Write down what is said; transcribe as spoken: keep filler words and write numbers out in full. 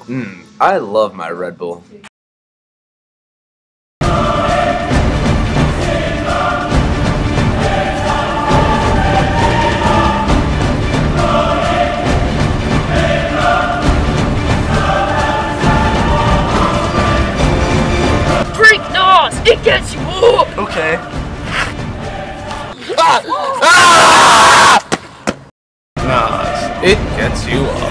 Mmm, I love my Red Bull. Drink Nas! It gets you up! Okay. Ah! Ah! Nas, it gets you up.